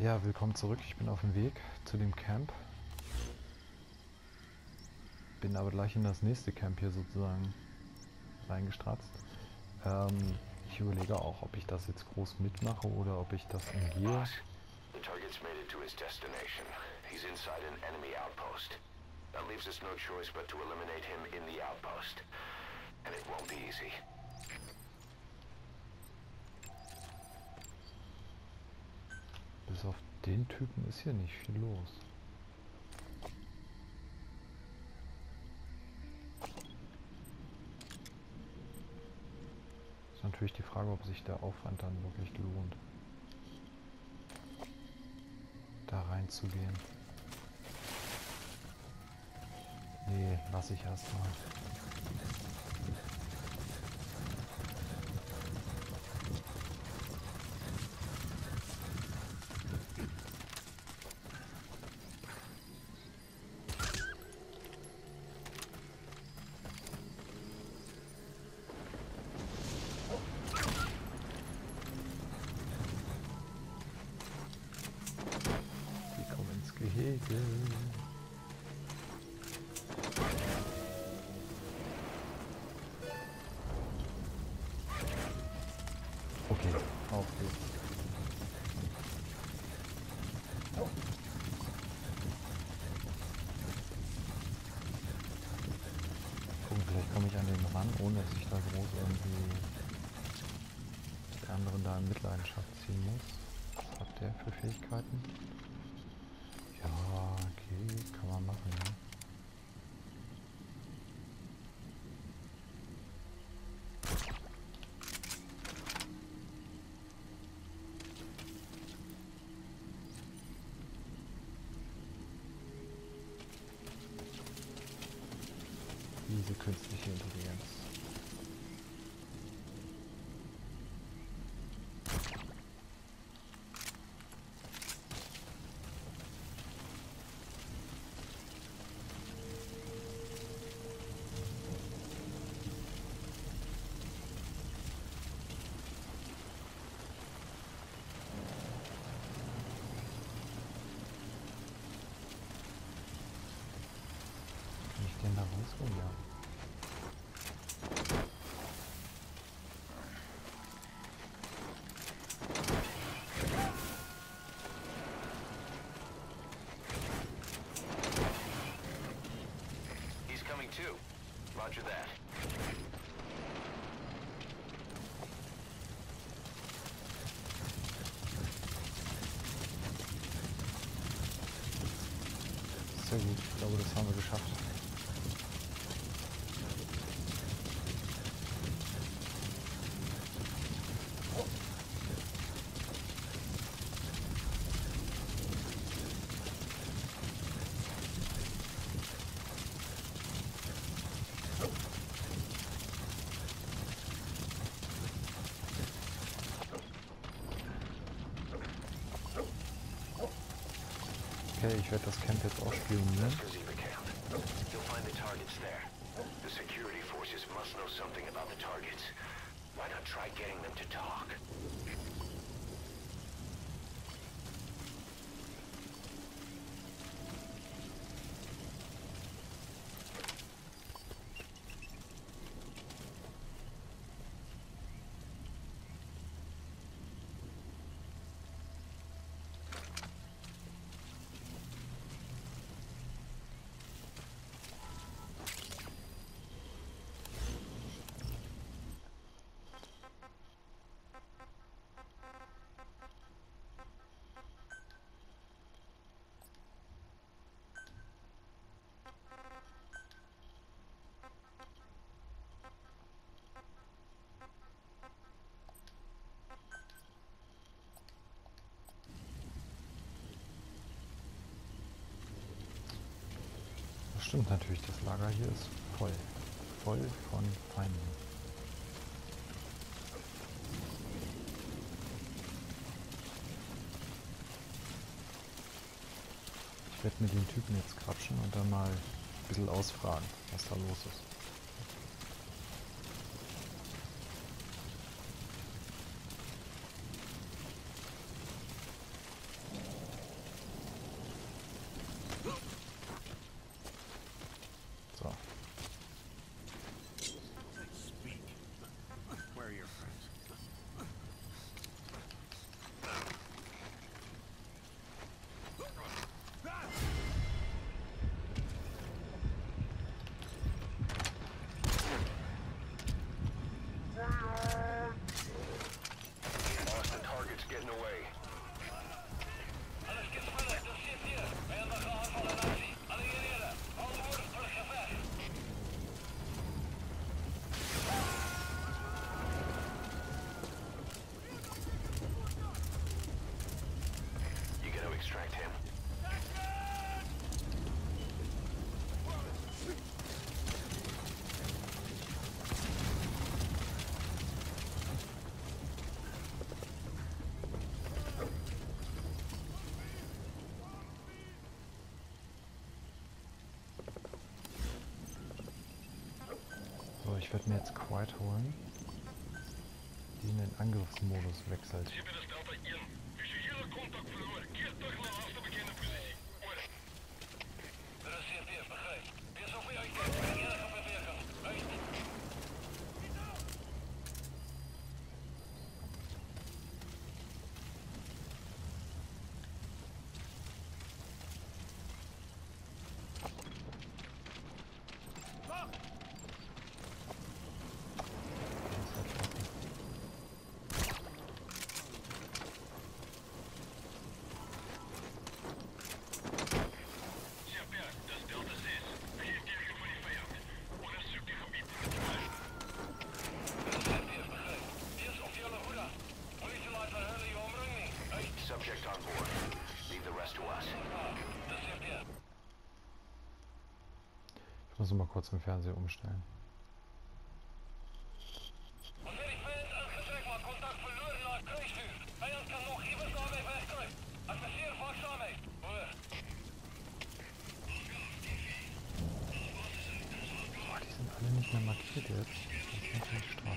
Ja, willkommen zurück. Ich bin auf dem Weg zu dem Camp. Bin aber gleich in das nächste Camp hier sozusagen reingestratzt. Ich überlege auch, ob ich das jetzt groß mitmache oder ob ich das umgehe. Boss, the target's made it to his destination. He's inside an enemy outpost. That leaves us no choice but to eliminate him in the outpost. And it won't be easy. Bis auf den Typen ist hier nicht viel los. Ist natürlich die Frage, ob sich der Aufwand dann wirklich lohnt, da reinzugehen. Nee, lasse ich erstmal. Die kommen ins Gehege. Okay, auf geht's. Gucken, vielleicht komme ich an den ran, ohne dass ich da groß irgendwie die anderen da in Mitleidenschaft ziehen muss. Was hat der für Fähigkeiten? Ja, okay, kann man machen, ja. Diese künstliche Intelligenz. Kann ich den da rausholen? Ja. He's coming too. Roger that. Sehr gut, ich glaube, das haben wir geschafft. Okay, ich werde das Camp jetzt auch spionieren. Ziva camp. You'll find the targets there. The security forces must know something about the targets. Why not try getting them to talk? Das stimmt natürlich, das Lager hier ist voll. Voll von Feinden. Ich werde mit den Typen jetzt quatschen und dann mal ein bisschen ausfragen, was da los ist. ich werde mir jetzt Quiet holen, die in den Angriffsmodus wechselt. Subject on board. Leave the rest to us. Ich muss noch mal kurz den Fernseher umstellen. Boah, die sind alle nicht mehr markiert jetzt. Das ist natürlich straff.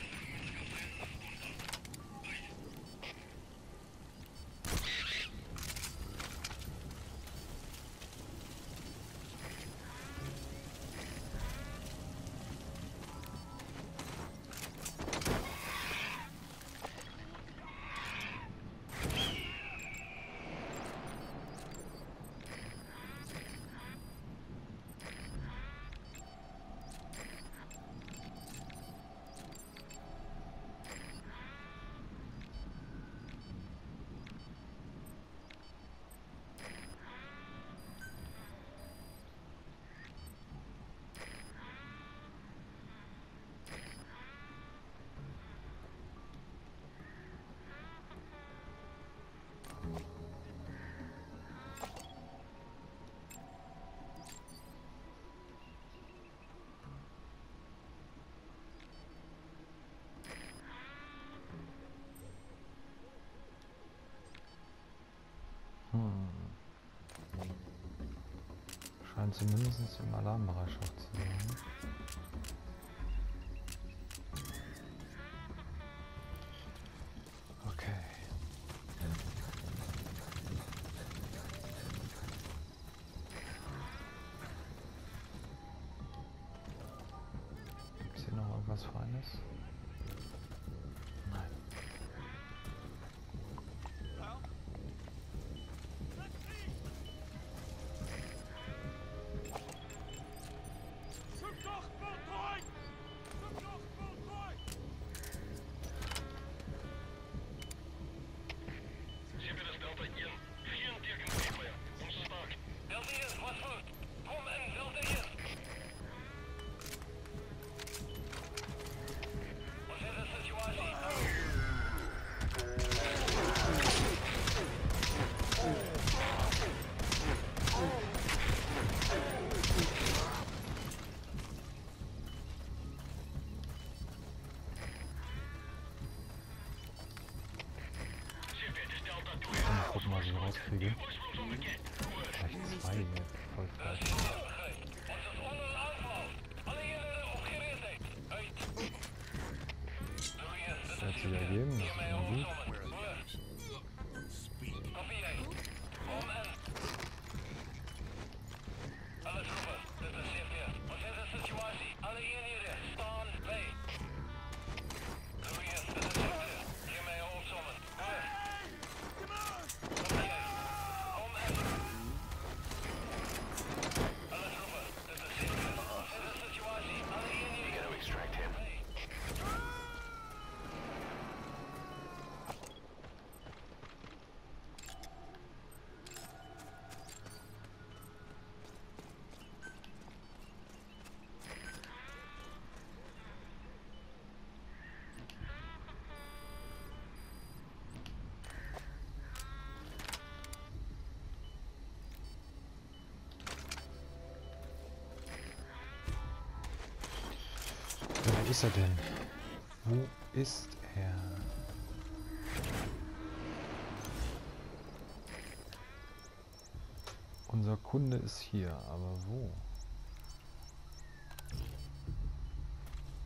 Scheint zumindest im Alarmbereitschaft zu sein. Okay. Gibt es hier noch irgendwas Feines? Nein. Gucken, was ich rauskriege. Vielleicht zwei hier. Voll falsch. Das hat sich ergeben, das ist immer gut. Wo ist er denn? Wo ist er? Unser Kunde ist hier, aber wo?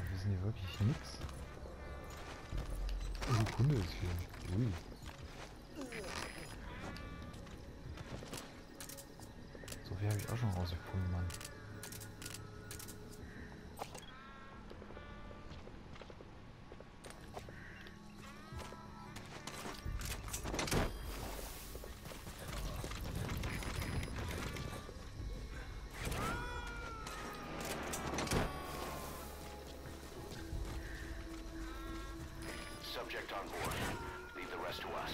wissen die wirklich nichts? Eine Sekunde ist hier. Ui. So viel habe ich auch schon rausgefunden, Mann. Subject on board. Leave the rest to us.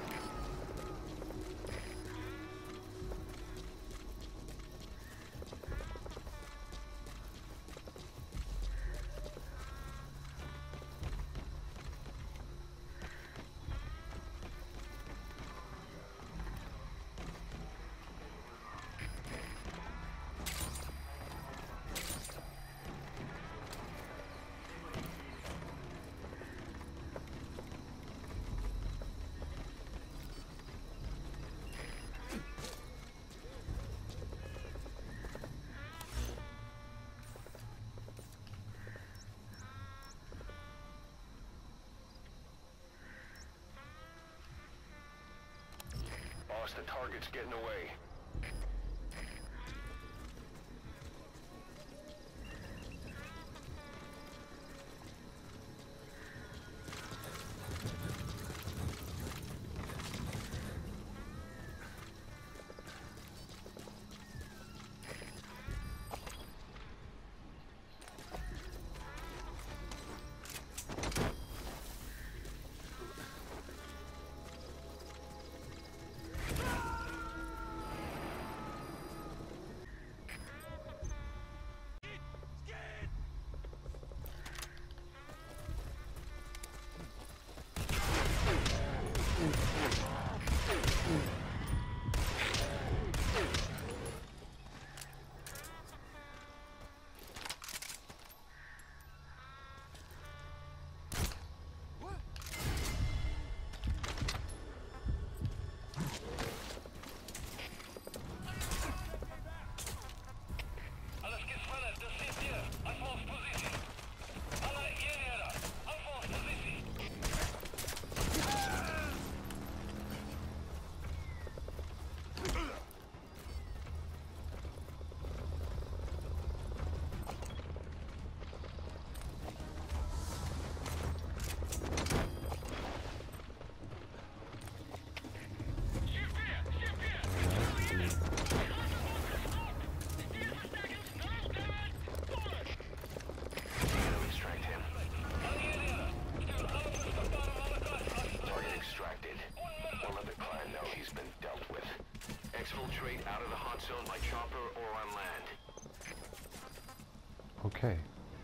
Boss, the target's getting away. Exfiltrate out of the hot zone by chopper or on land. Okay.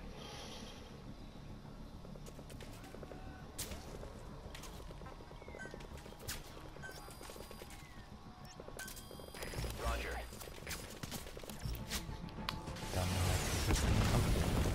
Roger. Dann ist ein Kampf.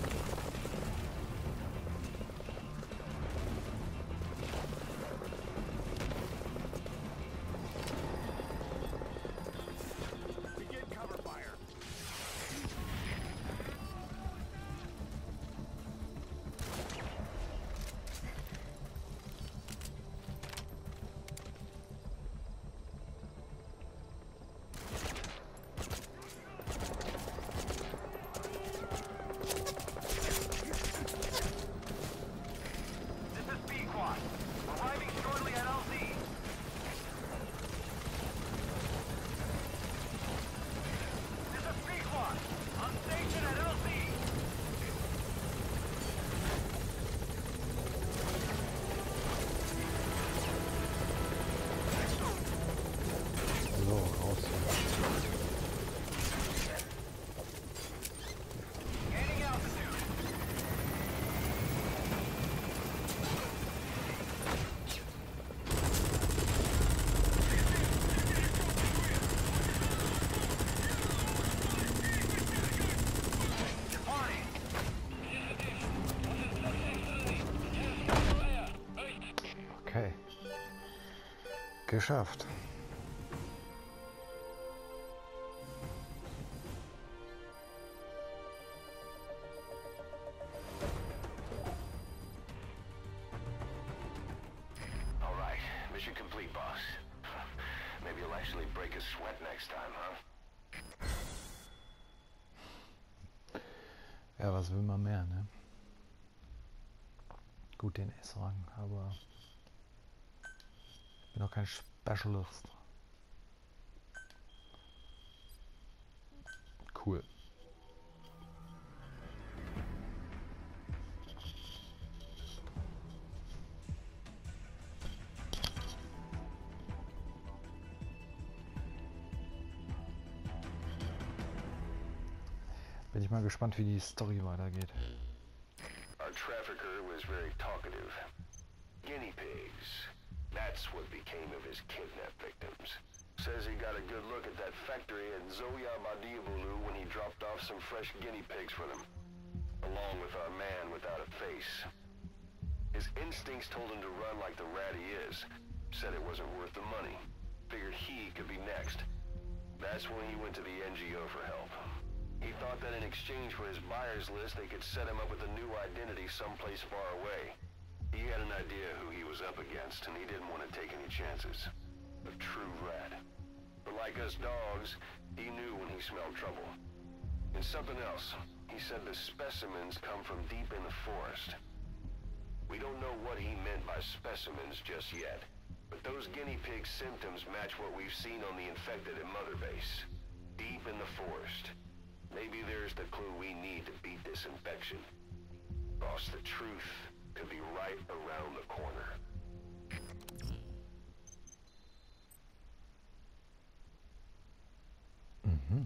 So, raus hier. Okay. Geschafft. actually break a sweat next time, huh? Ja, was will man mehr, ne? Gut, den S-Rang, aber ich bin auch kein Specialist. Cool. Bin ich mal gespannt, wie die Story weitergeht. Our trafficker was very talkative. Guinea pigs. That's what became of his kidnapped victims. Says he got a good look at that factory at Zoya Badiabulu when he dropped off some fresh guinea pigs for them. Along with our man without a face. His instincts told him to run like the rat he is. Said it wasn't worth the money. Figured he could be next. That's when he went to the NGO for help. He thought that in exchange for his buyer's list, they could set him up with a new identity someplace far away. He had an idea who he was up against, and he didn't want to take any chances. A true rat. But like us dogs, he knew when he smelled trouble. And something else. He said the specimens come from deep in the forest. We don't know what he meant by specimens just yet. But those guinea pig symptoms match what we've seen on the infected at Mother Base. Deep in the forest. Maybe there's the clue we need to beat this infection. Boss, the truth could be right around the corner. Mhm.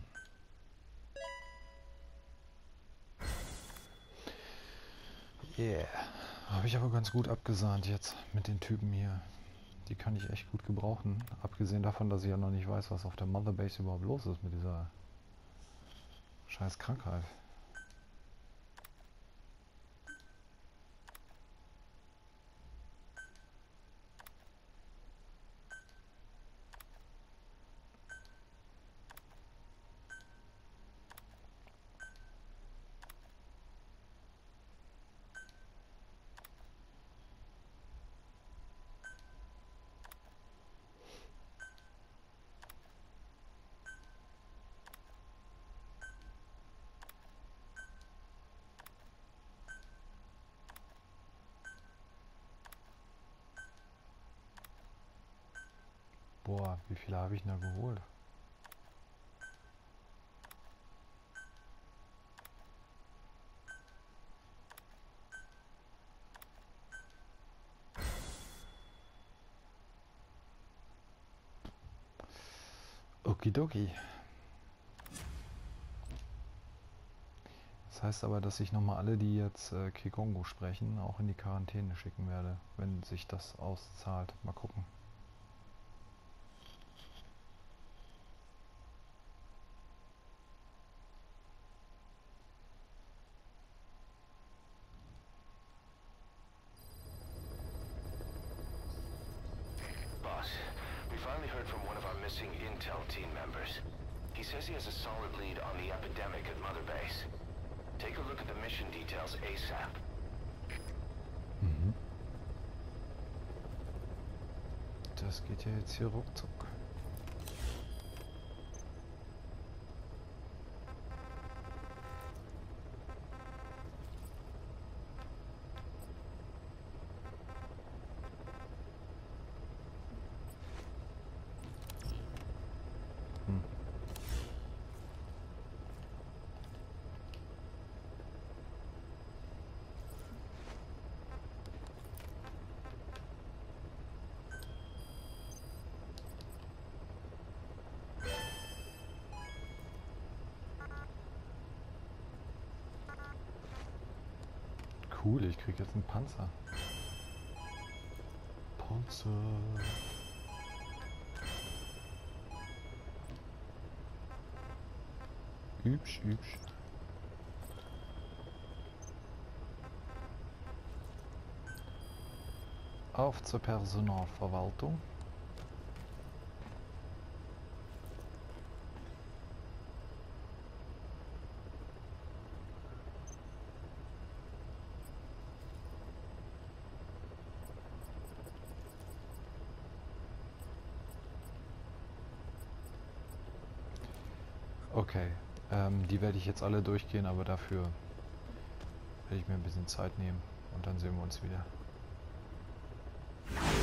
Yeah. Habe ich aber ganz gut abgesahnt jetzt mit den Typen hier. Die kann ich echt gut gebrauchen. Abgesehen davon, dass ich ja noch nicht weiß, was auf der Mother Base überhaupt los ist mit dieser scheiß Krankheit. Boah, wie viele habe ich denn da geholt? Okidoki. Das heißt aber, dass ich nochmal alle, die jetzt Kikongo sprechen, auch in die Quarantäne schicken werde, wenn sich das auszahlt. Mal gucken. Boss, we finally heard from one of our missing intel team members. He says he has a solid lead on the epidemic at Mother Base. Take a look at the mission details ASAP. Mhm. Das geht ja jetzt hier ruckzuck. Cool, ich krieg jetzt einen Panzer. Panzer. Hübsch, hübsch. Auf zur Personalverwaltung. Okay, die werde ich jetzt alle durchgehen, aber dafür werde ich mir ein bisschen Zeit nehmen und dann sehen wir uns wieder.